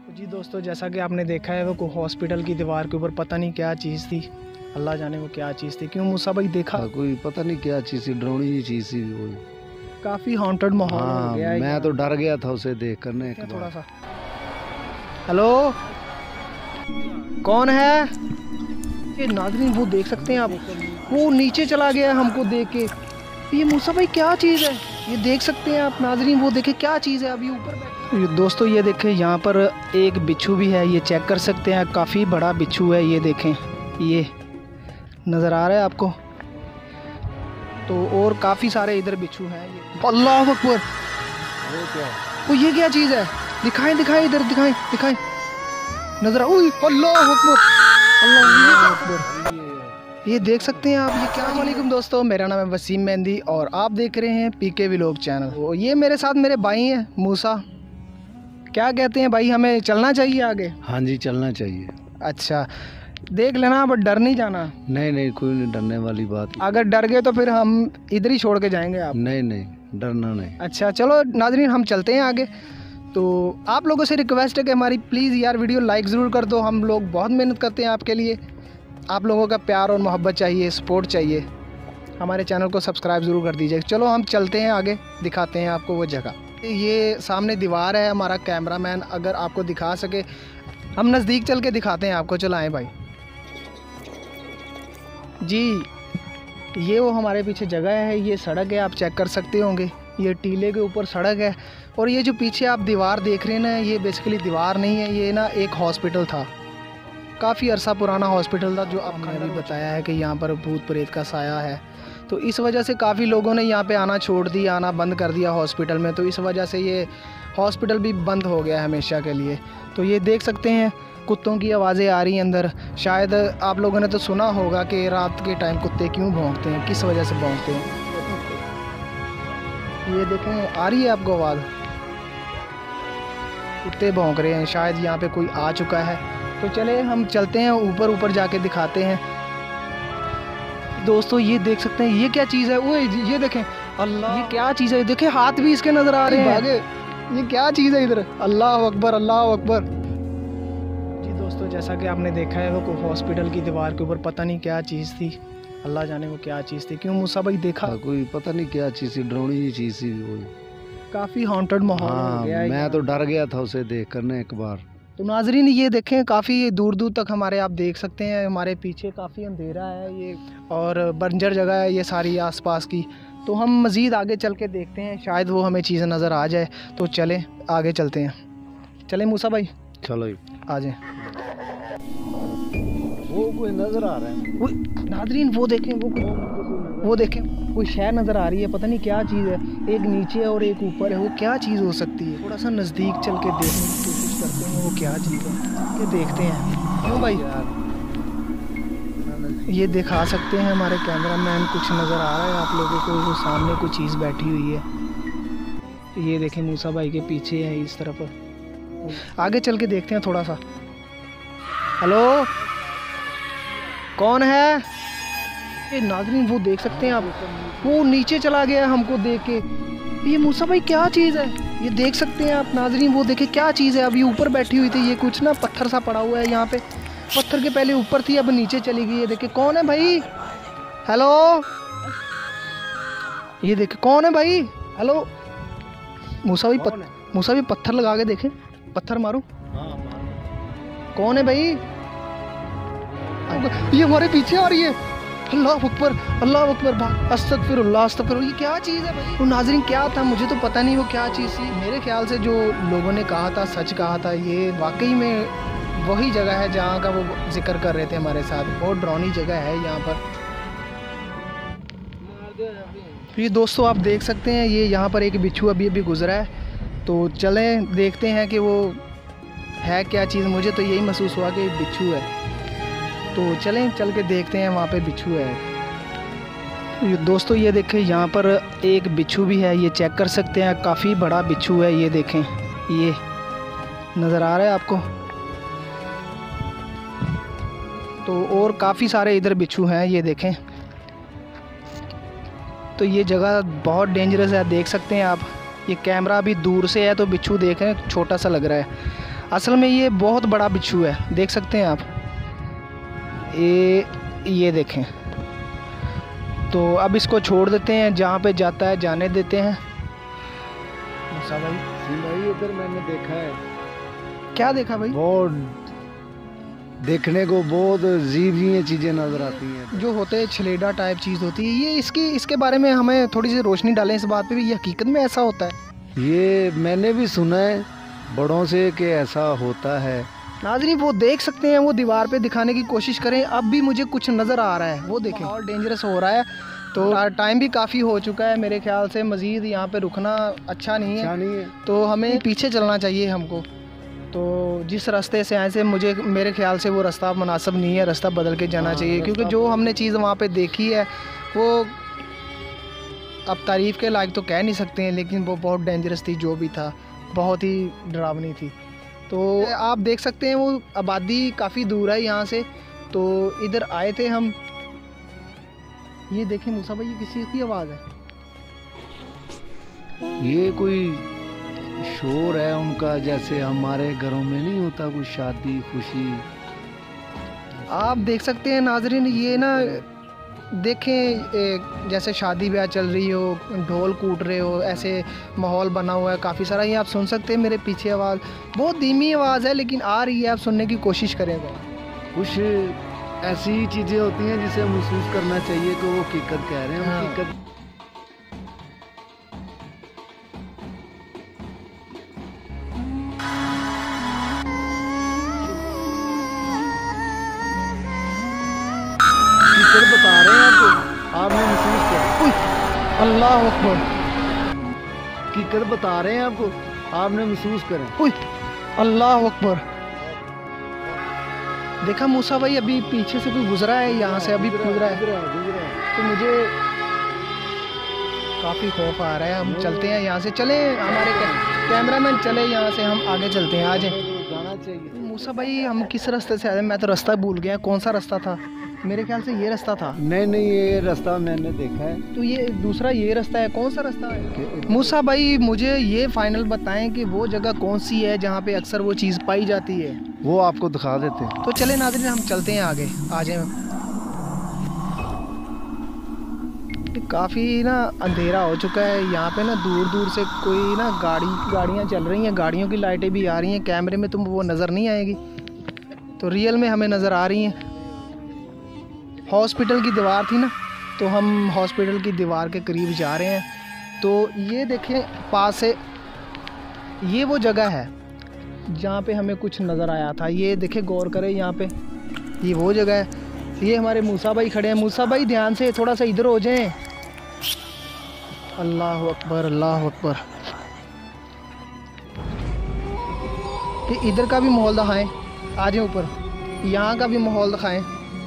तो जी दोस्तों, जैसा कि आपने देखा है वो हॉस्पिटल की दीवार के ऊपर पता नहीं क्या चीज़ थी। अल्लाह जाने वो क्या चीज़ थी। क्यों मूसा भाई देखा? कोई पता नहीं क्या चीज़ थी, डरावनी चीज़ थी कोई। काफ़ी हॉन्टेड माहौल हो गया है। मैं तो डर गया था उसे देख करने थोड़ा सा। हेलो, कौन है? ये नाज़रीन वो देख सकते हैं आप, वो नीचे चला गया हमको देख के। ये मूसा भाई क्या चीज़ है? ये देख सकते हैं आप नाज़रीन, वो देखे क्या चीज़ है अभी ऊपर। दोस्तों ये देखें, यहाँ पर एक बिच्छू भी है, ये चेक कर सकते हैं। काफ़ी बड़ा बिच्छू है, ये देखें, ये नज़र आ रहा है आपको। तो और काफ़ी सारे इधर बिच्छू हैं। ये अल्लाह अकबर, वो क्या है? वो ये क्या चीज़ है? दिखाएं दिखाएं, इधर दिखाएं दिखाएं। नजर अल्लाह अकबर, अल्लाह अकबर। ये देख सकते हैं आप, ये क्या। वालेकुम दोस्तों, मेरा नाम है वसीम मेहंदी और आप देख रहे हैं पीके व्लॉग चैनल। तो ये मेरे साथ मेरे भाई हैं मूसा। क्या कहते हैं भाई, हमें चलना चाहिए आगे? हाँ जी, चलना चाहिए। अच्छा, देख लेना, बट डर नहीं जाना। नहीं नहीं, कोई नहीं डरने वाली बात। अगर डर गए तो फिर हम इधर ही छोड़ के जाएंगे आप। नहीं नहीं, डरना नहीं। अच्छा चलो नाज़रीन, हम चलते हैं आगे। तो आप लोगों से रिक्वेस्ट है कि हमारी प्लीज़ यार वीडियो लाइक ज़रूर कर दो। हम लोग बहुत मेहनत करते हैं आपके लिए, आप लोगों का प्यार और मोहब्बत चाहिए, सपोर्ट चाहिए। हमारे चैनल को सब्सक्राइब ज़रूर कर दीजिए। चलो हम चलते हैं आगे, दिखाते हैं आपको वो जगह। ये सामने दीवार है, हमारा कैमरामैन अगर आपको दिखा सके, हम नज़दीक चल के दिखाते हैं आपको। चलाएं भाई जी। ये वो हमारे पीछे जगह है, ये सड़क है, आप चेक कर सकते होंगे। ये टीले के ऊपर सड़क है। और ये जो पीछे आप दीवार देख रहे हैं ना, ये बेसिकली दीवार नहीं है, ये ना एक हॉस्पिटल था। काफ़ी अरसा पुराना हॉस्पिटल था, जो आपने अभी बताया है कि यहाँ पर भूत प्रेत का साया है। तो इस वजह से काफ़ी लोगों ने यहाँ पे आना छोड़ दिया, आना बंद कर दिया हॉस्पिटल में। तो इस वजह से ये हॉस्पिटल भी बंद हो गया हमेशा के लिए। तो ये देख सकते हैं, कुत्तों की आवाज़ें आ रही हैं अंदर। शायद आप लोगों ने तो सुना होगा कि रात के टाइम कुत्ते क्यों भौंकते हैं, किस वजह से भौंकते हैं। ये देखें, आ रही है आपको आवाज़? कुत्ते भौंक रहे हैं, शायद यहाँ पे कोई आ चुका है। तो चले हम चलते हैं ऊपर जाके दिखाते हैं। दोस्तों ये देख सकते हैं, ये क्या चीज़ है? वो ये देखें, अल्लाह, ये क्या चीज़ है? देखें हाथ भी इसके नज़र आ रहे हैं आगे। ये क्या चीज़ है इधर? अल्लाह अकबर, अल्लाह अकबर। जी दोस्तों, जैसा कि आपने देखा है वो हॉस्पिटल की दीवार के ऊपर पता नहीं क्या चीज़ थी। अल्लाह जाने वो क्या चीज़ थी। क्यों मूसा भाई देखा? कोई पता नहीं क्या चीज़ थी, डरावनी चीज़ थी कोई। काफ़ी हॉन्टेड माहौल हो गया है। मैं तो डर गया था उसे देख करने एक बार। तो नाज़रीन ये देखें, काफ़ी दूर दूर तक हमारे आप देख सकते हैं, हमारे पीछे काफ़ी अंधेरा है ये, और बंजर जगह है ये सारी आसपास की। तो हम मज़ीद आगे चल के देखते हैं, शायद वो हमें चीज़ें नज़र आ जाए। तो चलें आगे चलते हैं। चलें मूसा भाई, चलो आ जाएं। वो कोई नज़र आ रहा है। वो नाज़रीन वो देखें, वो देखें, कोई शय नज़र आ रही है, पता नहीं क्या चीज़ है। एक नीचे है और एक ऊपर है, वो क्या चीज़ हो सकती है? थोड़ा सा नज़दीक चल के देखने की कोशिश करते हैं वो क्या चीज़ है, ये देखते हैं। क्यों भाई यार, ये दिखा सकते हैं हमारे कैमरामैन, कुछ नज़र आ रहा है आप लोगों को? वो सामने कोई चीज़ बैठी हुई है, ये देखें मूसा भाई के पीछे है इस तरफ। आगे चल के देखते हैं थोड़ा सा। हेलो, कौन है? ये नाज़रीन वो देख सकते हैं आप, वो नीचे चला गया हमको देख के। ये मूसा भाई क्या चीज़ है? ये देख सकते हैं आप नाज़रीन, वो देखे क्या चीज़ है। अभी ऊपर बैठी हुई थी, ये कुछ ना पत्थर सा पड़ा हुआ है यहाँ पे। पत्थर के पहले ऊपर थी, अब नीचे चली गई। ये देखे कौन है भाई? हेलो, ये देखे कौन है भाई? हेलो मूसा भाई पत्थर लगा के देखे, पत्थर मारो। कौन है भाई? ये हमारे पीछे आ रही है। अल्लाह अकबर, अल्लाह अकबर, अस्तगफिरुल्लाह अस्तगफिरुल्लाह। ये क्या चीज़ है भाई? वो नाज़रीन क्या था, मुझे तो पता नहीं वो क्या चीज़ थी। मेरे ख्याल से जो लोगों ने कहा था सच कहा था। ये वाकई में वही जगह है जहाँ का वो जिक्र कर रहे थे हमारे साथ। बहुत डरावनी जगह है यहाँ पर। ये दोस्तों आप देख सकते हैं, ये यहाँ पर एक बिच्छू अभी गुजरा है। तो चलें देखते हैं कि वो है क्या चीज़। मुझे तो यही महसूस हुआ कि बिच्छू है, तो चलें चल के देखते हैं वहाँ पे बिच्छू है। दोस्तों ये देखें, यहाँ पर एक बिच्छू भी है, ये चेक कर सकते हैं। काफ़ी बड़ा बिच्छू है, ये देखें, ये नज़र आ रहा है आपको? तो और काफ़ी सारे इधर बिच्छू हैं, ये देखें। तो ये जगह बहुत डेंजरस है, देख सकते हैं आप। ये कैमरा अभी दूर से है तो बिच्छू देखें छोटा सा लग रहा है। असल में ये बहुत बड़ा बिच्छू है, देख सकते हैं आप। ये देखें। तो अब इसको छोड़ देते हैं, जहाँ पे जाता है जाने देते हैं। मूसा भाई इधर मैंने देखा है। क्या देखा भाई? बहुत देखने को बहुत अजीब ही चीज़ें नज़र आती हैं। जो होते हैं छलेडा टाइप चीज़ होती है ये, इसके बारे में हमें थोड़ी सी रोशनी डालें इस बात पे भी, ये हकीकत में ऐसा होता है? ये मैंने भी सुना है बड़ों से कि ऐसा होता है। नाज़रीन वो देख सकते हैं, वो दीवार पे दिखाने की कोशिश करें। अब भी मुझे कुछ नज़र आ रहा है, वो देखें। और डेंजरस हो रहा है, तो टाइम भी काफ़ी हो चुका है मेरे ख्याल से। मज़ीद यहाँ पे रुकना अच्छा नहीं है, तो हमें पीछे चलना चाहिए हमको। तो जिस रास्ते से आए से मेरे ख्याल से वो रास्ता मुनासिब नहीं है, रास्ता बदल के जाना चाहिए। क्योंकि जो हमने चीज़ वहाँ पे देखी है वो अब तारीफ़ के लायक तो कह नहीं सकते हैं, लेकिन वो बहुत डेंजरस थी। जो भी था बहुत ही डरावनी थी। तो आप देख सकते हैं वो आबादी काफ़ी दूर है यहाँ से। तो इधर आए थे हम। ये देखें मूसा भाई, ये किसी की आवाज़ है? ये कोई शोर है उनका, जैसे हमारे घरों में नहीं होता कुछ शादी खुशी। आप देख सकते हैं नाजरीन, ये ना देखें जैसे शादी ब्याह चल रही हो, ढोल कूट रहे हो, ऐसे माहौल बना हुआ है काफ़ी सारा। ये आप सुन सकते हैं मेरे पीछे आवाज़, बहुत धीमी आवाज़ है लेकिन आ रही है, आप सुनने की कोशिश करेंगे। कुछ ऐसी चीज़ें होती हैं जिसे महसूस करना चाहिए कि वो हकीकत कह रहे हैं। हाँ। हकीकत बता रहे हैं आपको, आपने महसूस किया। अल्लाह अकबर। हकीकत बता रहे हैं आपको, आपने महसूस करें। अल्लाह अकबर। देखा मूसा भाई, अभी पीछे से कोई गुजरा है, यहाँ से अभी गुजरा है। तो मुझे काफ़ी खौफ आ रहा है। हम चलते हैं यहाँ से, चले हमारे कैमरामैन चले यहाँ से, हम आगे चलते हैं। आ जाए जाना चाहिए। मूसा भाई हम किस रास्ते से आए? मैं तो रास्ता भूल गया, कौन सा रास्ता था? मेरे ख्याल से ये रास्ता था। नहीं, ये रास्ता मैंने देखा है। तो ये दूसरा ये रास्ता है, कौन सा रास्ता है? मूसा भाई मुझे ये फाइनल बताएं कि वो जगह कौन सी है जहाँ पे अक्सर वो चीज़ पाई जाती है। वो आपको दिखा देते हैं। तो चले नाज़रीन हम चलते हैं आगे, आ जाए। काफ़ी ना अंधेरा हो चुका है यहाँ पे ना, दूर दूर से कोई ना गाड़ियाँ चल रही हैं, गाड़ियों की लाइटें भी आ रही हैं। कैमरे में तुम वो नज़र नहीं आएगी, तो रियल में हमें नज़र आ रही हैं। हॉस्पिटल की दीवार थी ना, तो हम हॉस्पिटल की दीवार के करीब जा रहे हैं। तो ये देखें पास से, ये वो जगह है जहाँ पे हमें कुछ नज़र आया था। ये देखें, गौर करें यहाँ पे, ये वो जगह है। ये हमारे मूसा भाई खड़े हैं। मूसा भाई ध्यान से थोड़ा सा इधर हो जाएं। अल्लाह अकबर, अल्लाह अकबर। कि इधर का भी माहौल दिखाएं, आ जाए ऊपर, यहाँ का भी माहौल दिखाएं।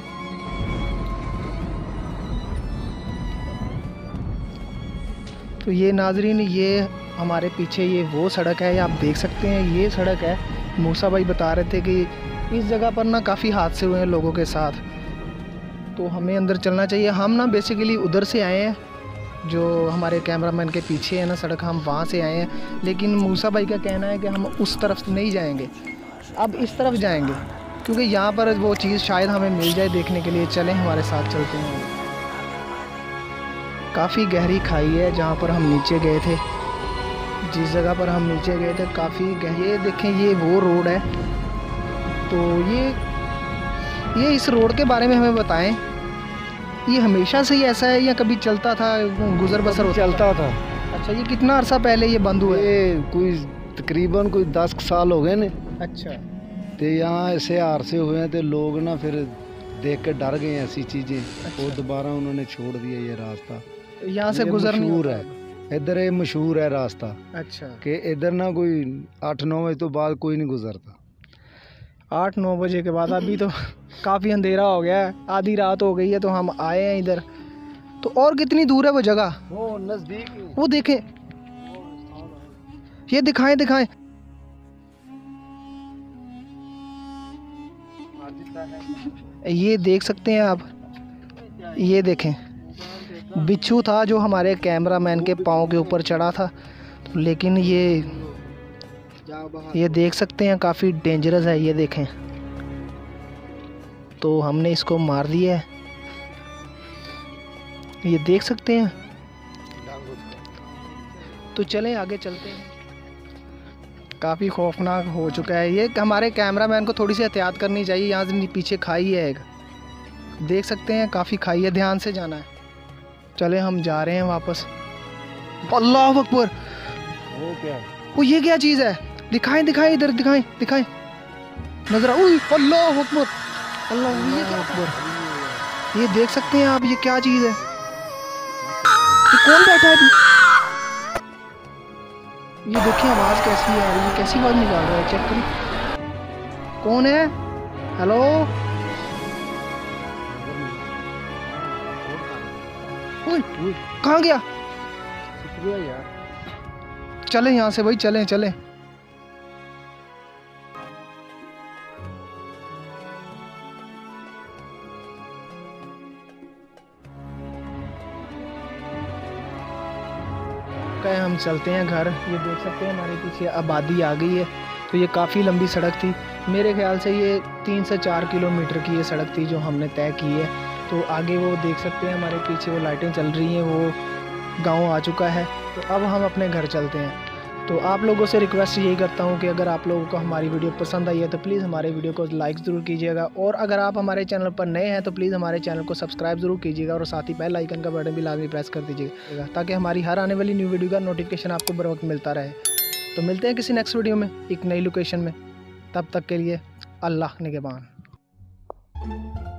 तो ये नाजरीन, ये हमारे पीछे ये वो सड़क है, आप देख सकते हैं ये सड़क है। मूसा भाई बता रहे थे कि इस जगह पर ना काफ़ी हादसे हुए हैं लोगों के साथ, तो हमें अंदर चलना चाहिए। हम ना बेसिकली उधर से आए हैं, जो हमारे कैमरामैन के पीछे है ना सड़क, हम वहाँ से आए हैं। लेकिन मूसा भाई का कहना है कि हम उस तरफ नहीं जाएंगे, अब इस तरफ जाएंगे, क्योंकि यहाँ पर वो चीज़ शायद हमें मिल जाए देखने के लिए। चलें हमारे साथ चलते हैं। काफ़ी गहरी खाई है जहाँ पर हम नीचे गए थे, जिस जगह पर हम नीचे गए थे काफ़ी गहरी। ये देखें, ये वो रोड है। तो ये इस रोड के बारे में हमें बताएं, ये हमेशा से ही ऐसा है या कभी चलता था, गुजर बसर चलता था? अच्छा, ये कितना अरसा पहले ये बंद हुआ है? ये कोई तकरीबन कोई 10 साल हो गए ने। अच्छा। तो यहाँ ऐसे हादसे हुए हैं, तो लोग ना फिर देख के डर गए ऐसी चीज़ें। अच्छा। और दोबारा उन्होंने छोड़ दिया ये रास्ता। यहाँ से गुजर मशहूर है इधर, ये मशहूर है रास्ता। अच्छा। कि इधर ना कोई 8-9 बजे तो बाद कोई नहीं गुजरता। 8-9 बजे के बाद? अभी तो काफ़ी अंधेरा हो गया है, आधी रात हो गई है, तो हम आए हैं इधर। तो और कितनी दूर है वो जगह? वो नज़दीक, वो देखें, ये दिखाएं। ये देख सकते हैं आप, ये देखें बिच्छू था जो हमारे कैमरामैन के पाँव के ऊपर चढ़ा था, लेकिन ये ये देख सकते हैं काफ़ी डेंजरस है, ये देखें। तो हमने इसको मार दिया है, ये देख सकते हैं। तो चलें आगे चलते हैं। काफ़ी खौफनाक हो चुका है ये। हमारे कैमरामैन को थोड़ी सी एहतियात करनी चाहिए। यहाँ से पीछे खाई है एक, देख सकते हैं काफ़ी खाई है, ध्यान से जाना है। चले हम जा रहे हैं वापस। अल्लाह अकबर, वो क्या वो ये क्या चीज़ है? दिखाएं दिखाएं, इधर दिखाएं दिखाएं, नजर आ। अल्लाह अकबर, अल्लाह अकबर। ये देख सकते हैं आप, ये क्या चीज़ है? ये कौन बैठा है अभी? ये देखिए आवाज़ कैसी आ रही है, कैसी आवाज़ निकाल रहा है, चेक करें। कौन है? हेलो, कहाँ गया? यार, चलें यहाँ से भाई, चलें चलें। हम चलते हैं घर। ये देख सकते हैं हमारे पीछे आबादी आ गई है। तो ये काफ़ी लंबी सड़क थी, मेरे ख्याल से ये 3 से 4 किलोमीटर की ये सड़क थी जो हमने तय की है। तो आगे वो देख सकते हैं हमारे पीछे वो लाइटें चल रही हैं, वो गांव आ चुका है। तो अब हम अपने घर चलते हैं। तो आप लोगों से रिक्वेस्ट यही करता हूँ कि अगर आप लोगों को हमारी वीडियो पसंद आई है तो प्लीज़ हमारे वीडियो को लाइक ज़रूर कीजिएगा, और अगर आप हमारे चैनल पर नए हैं तो प्लीज़ हमारे चैनल को सब्सक्राइब ज़रूर कीजिएगा, और साथ ही बेल आइकन का बटन भी लाजमी प्रेस कर दीजिएगा ताकि हमारी हर आने वाली न्यू वीडियो का नोटिफिकेशन आपको बर वक्त मिलता रहे। तो मिलते हैं किसी नेक्स्ट वीडियो में एक नई लोकेशन में। तब तक के लिए अल्लाह निगहबान।